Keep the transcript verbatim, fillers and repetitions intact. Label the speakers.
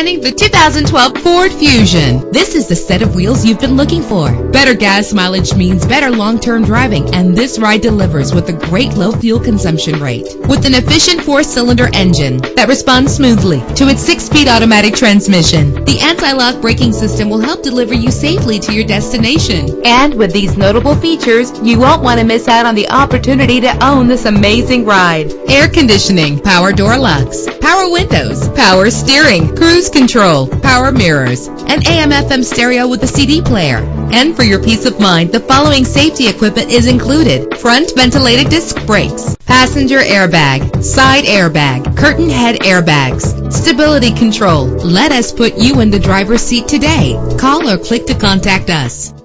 Speaker 1: Introducing the two thousand twelve Ford Fusion. This is the set of wheels you've been looking for. Better gas mileage means better long-term driving, and this ride delivers with a great low fuel consumption rate. With an efficient four-cylinder engine that responds smoothly to its six-speed automatic transmission, the anti-lock braking system will help deliver you safely to your destination. And with these notable features, you won't want to miss out on the opportunity to own this amazing ride. Air conditioning, power door locks, power windows, power steering, cruise control, power mirrors, an A M F M stereo with a C D player. And for your peace of mind, the following safety equipment is included: front ventilated disc brakes, passenger airbag, side airbag, curtain head airbags, stability control. Let us put you in the driver's seat today. Call or click to contact us.